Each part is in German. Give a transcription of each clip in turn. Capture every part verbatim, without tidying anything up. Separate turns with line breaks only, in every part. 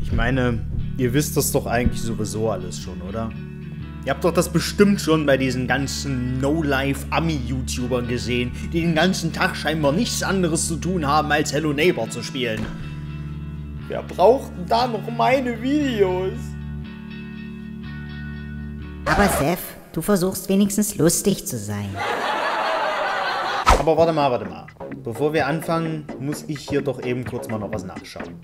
Ich meine, ihr wisst das doch eigentlich sowieso alles schon, oder? Ihr habt doch das bestimmt schon bei diesen ganzen No-Life-Ami-YouTubern gesehen, die den ganzen Tag scheinbar nichts anderes zu tun haben, als Hello Neighbor zu spielen. Wer braucht denn da noch meine Videos?
Aber Seth, du versuchst wenigstens lustig zu sein.
Aber warte mal, warte mal. Bevor wir anfangen, muss ich hier doch eben kurz mal noch was nachschauen.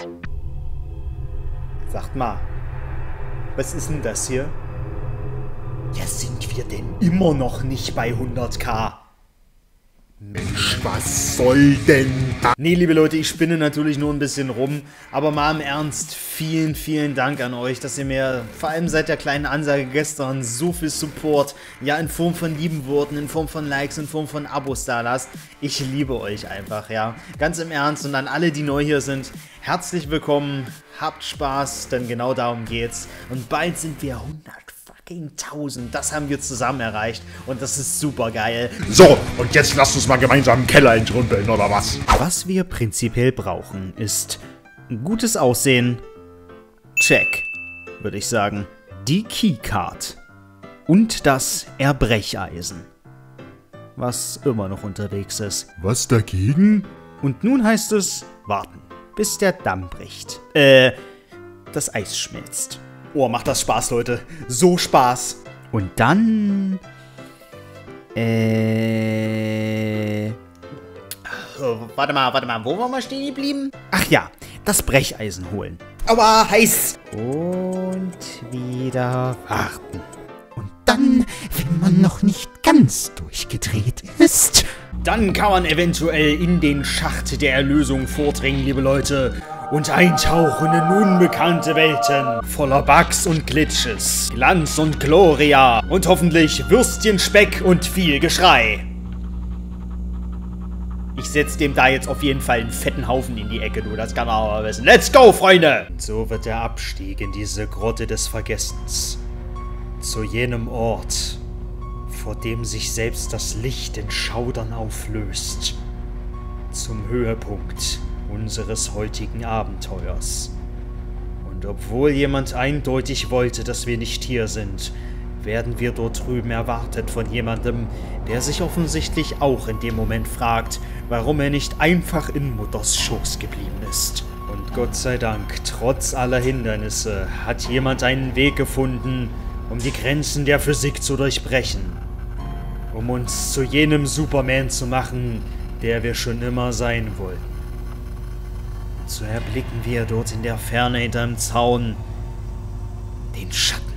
Sagt mal, was ist denn das hier? Ja, sind wir denn immer noch nicht bei hunderttausend? Mensch, was soll denn das? Nee, liebe Leute, ich spinne natürlich nur ein bisschen rum. Aber mal im Ernst, vielen, vielen Dank an euch, dass ihr mir vor allem seit der kleinen Ansage gestern so viel Support, ja, in Form von lieben Worten, in Form von Likes, in Form von Abos da lasst. Ich liebe euch einfach, ja. Ganz im Ernst und an alle, die neu hier sind, herzlich willkommen, habt Spaß, denn genau darum geht's. Und bald sind wir hundert. tausend, das haben wir zusammen erreicht und das ist super geil.
So, und jetzt lasst uns mal gemeinsam im Keller entrümpeln, oder was?
Was wir prinzipiell brauchen, ist gutes Aussehen, check, würde ich sagen, die Keycard und das Erbrecheisen, was immer noch unterwegs ist.
Was dagegen?
Und nun heißt es warten, bis der Damm bricht. Äh, das Eis schmilzt. Oh, macht das Spaß, Leute. So Spaß. Und dann... Äh... Oh, warte mal, warte mal. Wo waren wir stehen geblieben? Ach ja, das Brecheisen holen. Aua, heiß. Und wieder warten. Und dann, wenn man noch nicht ganz durchgedreht ist... Dann kann man eventuell in den Schacht der Erlösung vordringen, liebe Leute. Und eintauchen in unbekannte Welten, voller Bugs und Glitches, Glanz und Gloria und hoffentlich Würstchen, Speck und viel Geschrei. Ich setze dem da jetzt auf jeden Fall einen fetten Haufen in die Ecke, du, das kann man aber wissen. Let's go, Freunde! So wird der Abstieg in diese Grotte des Vergessens. Zu jenem Ort, vor dem sich selbst das Licht in Schaudern auflöst. Zum Höhepunkt unseres heutigen Abenteuers. Und obwohl jemand eindeutig wollte, dass wir nicht hier sind, werden wir dort drüben erwartet von jemandem, der sich offensichtlich auch in dem Moment fragt, warum er nicht einfach in Mutters Schoß geblieben ist. Und Gott sei Dank, trotz aller Hindernisse, hat jemand einen Weg gefunden, um die Grenzen der Physik zu durchbrechen. Um uns zu jenem Superman zu machen, der wir schon immer sein wollten. So erblicken wir dort in der Ferne hinterm Zaun den Schatten.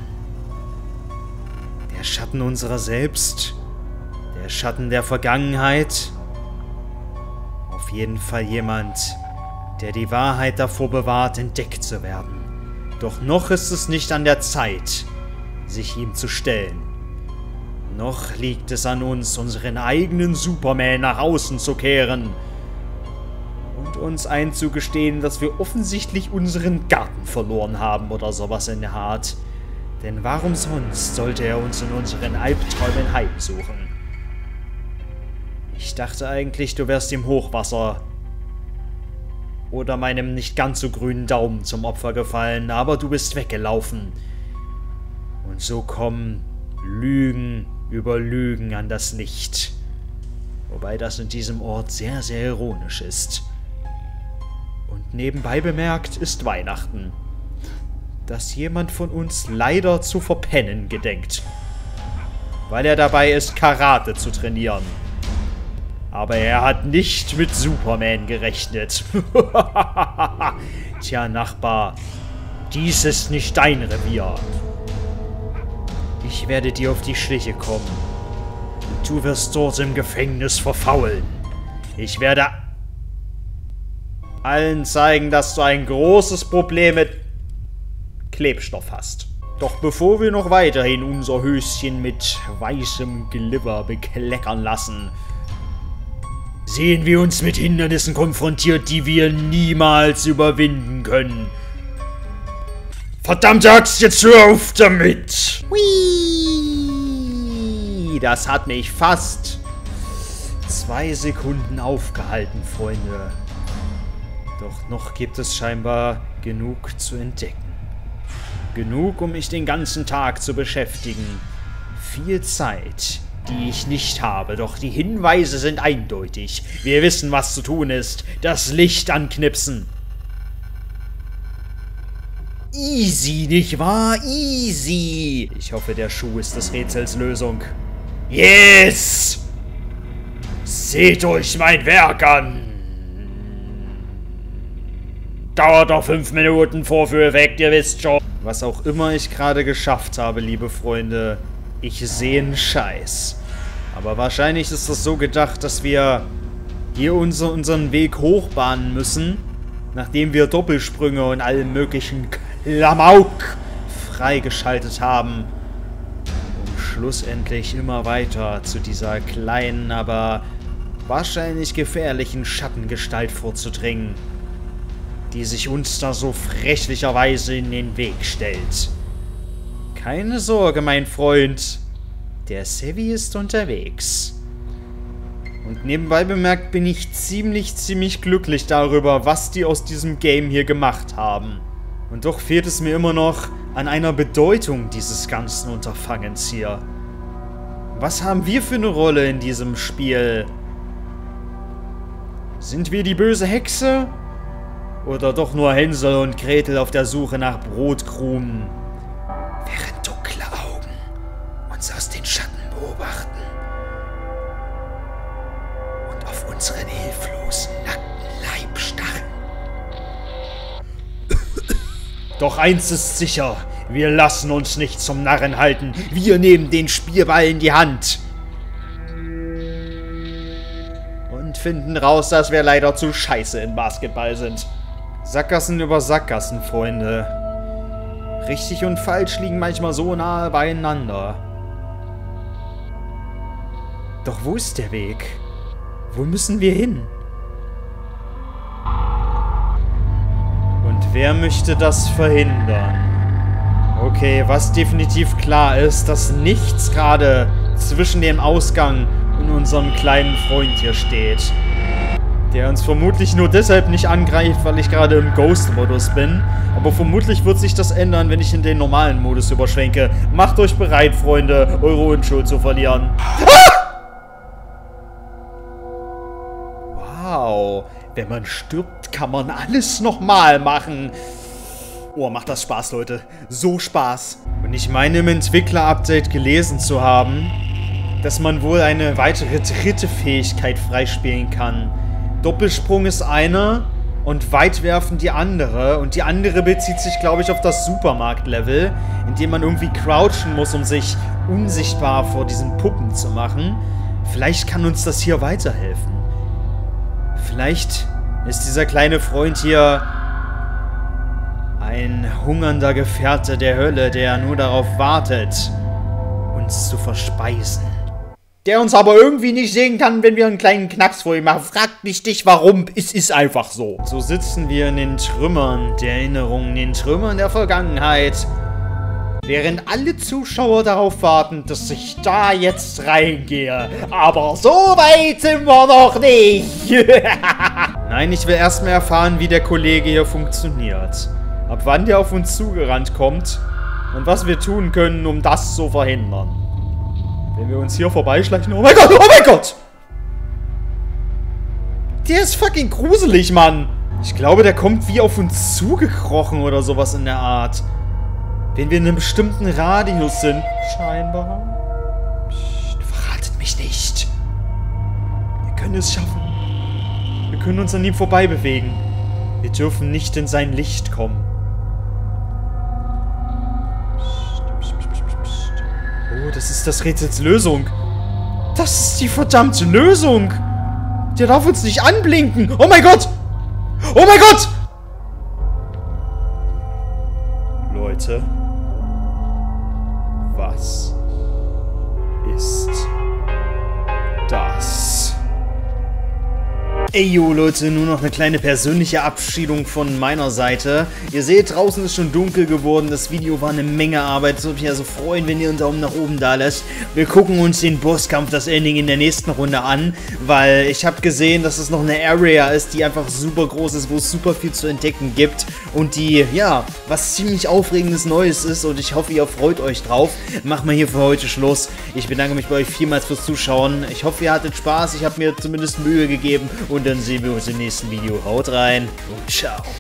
Der Schatten unserer selbst, der Schatten der Vergangenheit. Auf jeden Fall jemand, der die Wahrheit davor bewahrt, entdeckt zu werden. Doch noch ist es nicht an der Zeit, sich ihm zu stellen. Noch liegt es an uns, unseren eigenen Superman nach außen zu kehren. Und uns einzugestehen, dass wir offensichtlich unseren Garten verloren haben oder sowas in der Art. Denn warum sonst sollte er uns in unseren Albträumen heimsuchen? Ich dachte eigentlich, du wärst dem Hochwasser oder meinem nicht ganz so grünen Daumen zum Opfer gefallen, aber du bist weggelaufen. Und so kommen Lügen über Lügen an das Licht. Wobei das in diesem Ort sehr, sehr ironisch ist. Und nebenbei bemerkt ist Weihnachten, dass jemand von uns leider zu verpennen gedenkt, weil er dabei ist, Karate zu trainieren. Aber er hat nicht mit Superman gerechnet. Tja, Nachbar, dies ist nicht dein Revier. Ich werde dir auf die Schliche kommen. Und du wirst dort im Gefängnis verfaulen. Ich werde allen zeigen, dass du ein großes Problem mit Klebstoff hast. Doch bevor wir noch weiterhin unser Höschen mit weißem Glibber bekleckern lassen, sehen wir uns mit Hindernissen konfrontiert, die wir niemals überwinden können. Verdammte Axt, jetzt hör auf damit! Hui! Das hat mich fast zwei Sekunden aufgehalten, Freunde. Doch noch gibt es scheinbar Genug zu entdecken. Genug, um mich den ganzen Tag zu beschäftigen. Viel Zeit, die ich nicht habe, doch die Hinweise sind eindeutig. Wir wissen, was zu tun ist. Das Licht anknipsen. Easy, nicht wahr? Easy. Ich hoffe, der Schuh ist des Rätsels Lösung. Yes! Seht euch mein Werk an! Dauert doch fünf Minuten Vorführeffekt, ihr wisst schon. Was auch immer ich gerade geschafft habe, liebe Freunde, ich sehe einen Scheiß. Aber wahrscheinlich ist das so gedacht, dass wir hier unser, unseren Weg hochbahnen müssen, nachdem wir Doppelsprünge und allen möglichen Klamauk freigeschaltet haben, um schlussendlich immer weiter zu dieser kleinen, aber wahrscheinlich gefährlichen Schattengestalt vorzudringen, die sich uns da so frechlicherweise in den Weg stellt. Keine Sorge, mein Freund, der Sevi ist unterwegs. Und nebenbei bemerkt bin ich ziemlich, ziemlich glücklich darüber, was die aus diesem Game hier gemacht haben. Und doch fehlt es mir immer noch an einer Bedeutung dieses ganzen Unterfangens hier. Was haben wir für eine Rolle in diesem Spiel? Sind wir die böse Hexe? Oder doch nur Hänsel und Gretel auf der Suche nach Brotkrumen? Während dunkle Augen uns aus den Schatten beobachten und auf unseren hilflosen, nackten Leib starren. Doch eins ist sicher, wir lassen uns nicht zum Narren halten. Wir nehmen den Spielball in die Hand. Und finden raus, dass wir leider zu scheiße in Basketball sind. Sackgassen über Sackgassen, Freunde. Richtig und falsch liegen manchmal so nahe beieinander. Doch wo ist der Weg? Wo müssen wir hin? Und wer möchte das verhindern? Okay, was definitiv klar ist, dass nichts gerade zwischen dem Ausgang und unserem kleinen Freund hier steht. Der uns vermutlich nur deshalb nicht angreift, weil ich gerade im Ghost-Modus bin. Aber vermutlich wird sich das ändern, wenn ich in den normalen Modus überschwenke. Macht euch bereit, Freunde, eure Unschuld zu verlieren. Ah! Wow. Wenn man stirbt, kann man alles nochmal machen. Oh, macht das Spaß, Leute. So Spaß. Und ich meine im Entwickler-Update gelesen zu haben, dass man wohl eine weitere dritte Fähigkeit freispielen kann. Doppelsprung ist eine und Weitwerfen die andere. Und die andere bezieht sich, glaube ich, auf das Supermarkt-Level, in dem man irgendwie crouchen muss, um sich unsichtbar vor diesen Puppen zu machen. Vielleicht kann uns das hier weiterhelfen. Vielleicht ist dieser kleine Freund hier ein hungernder Gefährte der Hölle, der nur darauf wartet, uns zu verspeisen. Der uns aber irgendwie nicht sehen kann, wenn wir einen kleinen Knacks vor ihm machen. Fragt nicht dich, warum. Es ist einfach so. So sitzen wir in den Trümmern der Erinnerungen, in den Trümmern der Vergangenheit. Während alle Zuschauer darauf warten, dass ich da jetzt reingehe. Aber so weit sind wir noch nicht. Nein, ich will erstmal erfahren, wie der Kollege hier funktioniert. Ab wann der auf uns zugerannt kommt. Und was wir tun können, um das zu verhindern. Wenn wir uns hier vorbeischleichen... Oh mein Gott, oh mein Gott! Der ist fucking gruselig, Mann. Ich glaube, der kommt wie auf uns zugekrochen oder sowas in der Art. Wenn wir in einem bestimmten Radius sind. Scheinbar. Psst, verratet mich nicht. Wir können es schaffen. Wir können uns an ihm vorbei bewegen. Wir dürfen nicht in sein Licht kommen. Oh, das ist das Rätsels Lösung. Das ist die verdammte Lösung. Der darf uns nicht anblinken. Oh mein Gott. Oh mein Gott. Leute. Was ist das? Ey, yo, Leute, nur noch eine kleine persönliche Abschiedung von meiner Seite. Ihr seht, draußen ist schon dunkel geworden. Das Video war eine Menge Arbeit. Es würde mich also freuen, wenn ihr einen Daumen nach oben da lasst. Wir gucken uns den Bosskampf, das Ending in der nächsten Runde an, weil ich habe gesehen, dass es noch eine Area ist, die einfach super groß ist, wo es super viel zu entdecken gibt und die, ja, was ziemlich aufregendes Neues ist und ich hoffe, ihr freut euch drauf. Machen wir hier für heute Schluss. Ich bedanke mich bei euch vielmals fürs Zuschauen. Ich hoffe, ihr hattet Spaß. Ich habe mir zumindest Mühe gegeben und dann sehen wir uns im nächsten Video. Haut rein und ciao.